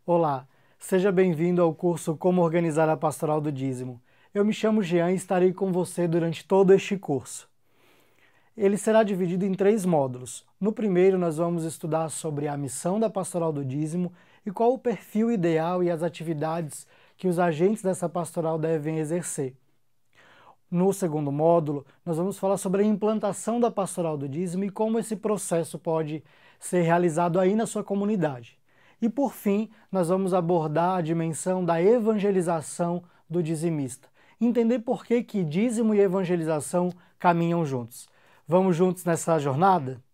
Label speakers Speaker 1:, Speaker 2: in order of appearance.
Speaker 1: Olá, seja bem-vindo ao curso Como Organizar a Pastoral do Dízimo. Eu me chamo Jean e estarei com você durante todo este curso. Ele será dividido em 3 módulos. No primeiro, nós vamos estudar sobre a missão da Pastoral do Dízimo e qual o perfil ideal e as atividades que os agentes dessa pastoral devem exercer. No segundo módulo, nós vamos falar sobre a implantação da Pastoral do Dízimo e como esse processo pode ser realizado aí na sua comunidade. E por fim, nós vamos abordar a dimensão da evangelização do dizimista. Entender por que dízimo e evangelização caminham juntos. Vamos juntos nessa jornada?